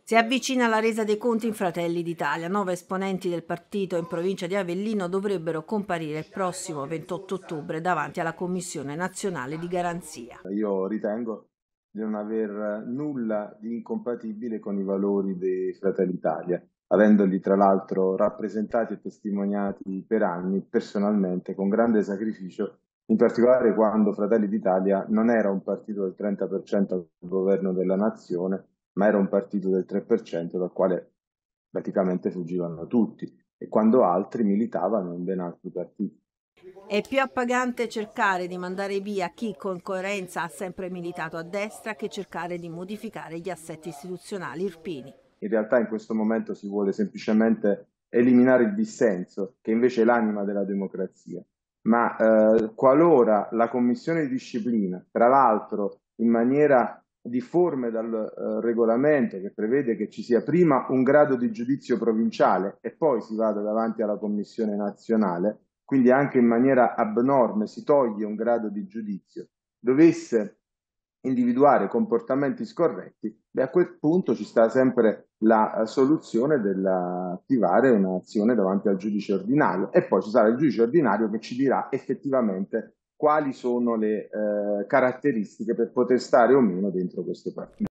Si avvicina la resa dei conti in Fratelli d'Italia. 9 esponenti del partito in provincia di Avellino dovrebbero comparire il prossimo 28 ottobre davanti alla Commissione nazionale di garanzia. Io ritengo di non aver nulla di incompatibile con i valori dei Fratelli d'Italia, avendoli tra l'altro rappresentati e testimoniati per anni personalmente con grande sacrificio, in particolare quando Fratelli d'Italia non era un partito del 30% al governo della nazione, ma era un partito del 3% dal quale praticamente fuggivano tutti, e quando altri militavano in ben altri partiti. È più appagante cercare di mandare via chi con coerenza ha sempre militato a destra che cercare di modificare gli assetti istituzionali irpini. In realtà in questo momento si vuole semplicemente eliminare il dissenso, che invece è l'anima della democrazia. Ma qualora la Commissione di disciplina, tra l'altro in maniera difforme dal regolamento, che prevede che ci sia prima un grado di giudizio provinciale e poi si vada davanti alla Commissione nazionale, quindi anche in maniera abnorme si toglie un grado di giudizio, dovesse individuare comportamenti scorretti, beh, a quel punto ci sta sempre la soluzione dell'attivare un'azione davanti al giudice ordinario, e poi ci sarà il giudice ordinario che ci dirà effettivamente quali sono le caratteristiche per poter stare o meno dentro questo partito.